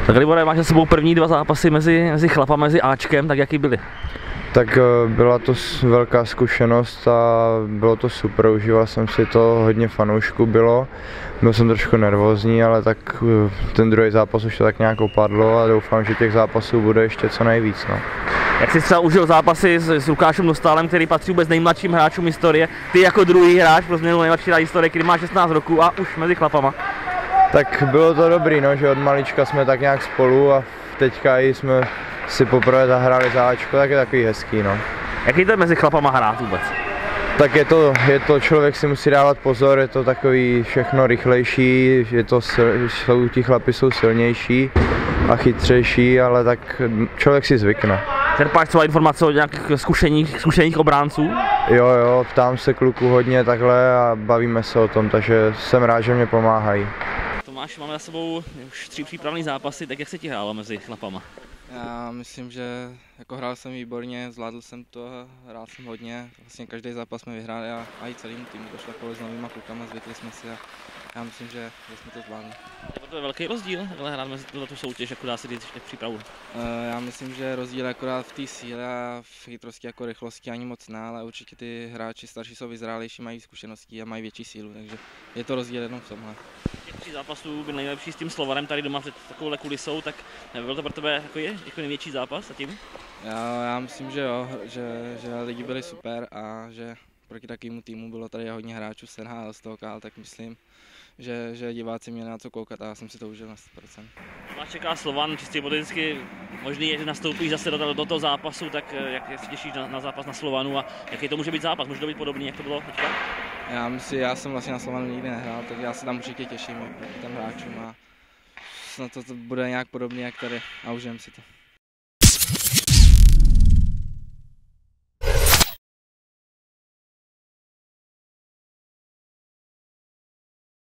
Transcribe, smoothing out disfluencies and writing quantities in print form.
Tak Libore, máš za sebou první dva zápasy mezi chlapama, mezi Ačkem, tak jaký byly? Tak byla to velká zkušenost a bylo to super, užíval jsem si to, hodně fanoušků bylo. Byl jsem trošku nervózní, ale tak ten druhý zápas už to tak nějak opadlo a doufám, že těch zápasů bude ještě co nejvíc. No. Jak jsi třeba užil zápasy s Lukášem Dostálem, který patří vůbec nejmladším hráčům historie, ty jako druhý hráč pro změnu nejmladší hráč historie, který má 16 roků a už mezi chlapama? Tak bylo to dobrý, no, že od malička jsme tak nějak spolu a teďka jsme si poprvé zahráli za Ačko, tak je takový hezký. No. Jaký to je mezi chlapama hrát vůbec? Tak je to, člověk si musí dávat pozor, je to takový všechno rychlejší, ti chlapi jsou silnější a chytřejší, ale tak člověk si zvykne. Čerpáš třeba informace od nějakých zkušených obránců? Jo, ptám se kluků hodně takhle a bavíme se o tom, takže jsem rád, že mě pomáhají. Tomáš, máme za sebou už 3 přípravné zápasy, tak jak se ti hrálo mezi chlapama? Já myslím, že jako hrál jsem výborně, zvládl jsem to, hrál jsem hodně, vlastně každý zápas jsme vyhráli a i celým týmu to šlo s novýma klukama, zvykli jsme si a já myslím, že jsme to zvládli. To je velký rozdíl, hrát mezi tu soutěž, jako dá se říct v přípravu? Já myslím, že rozdíl akorát v té síle a v chytrosti jako rychlosti ani moc ne, ale určitě ty hráči starší jsou vyzrálejší, mají zkušenosti a mají větší sílu, takže je to rozdíl jenom v tomhle. Těch 3 zápasů byl nejlepší s tím Slovanem tady doma před takovouhle kulisou, tak byl to pro tebe jako největší zápas zatím? Já myslím, že jo, že lidi byli super a že proti takovému týmu bylo tady hodně hráčů z NHL, z toho KL, tak myslím, že diváci měli na co koukat a já jsem si to užil na 100%. Vás čeká Slovan, čistě hypoteticky možný je, že nastoupíš zase do toho zápasu, tak jak se těšíš na zápas na Slovanu a jaký to může být zápas? Může to být podobný, jak to bylo teďka? Já jsem vlastně na Slovanu nikdy nehrál, tak já se tam určitě těším proti těm hráčům a snad to bude nějak podobný jak tady a užijem si to.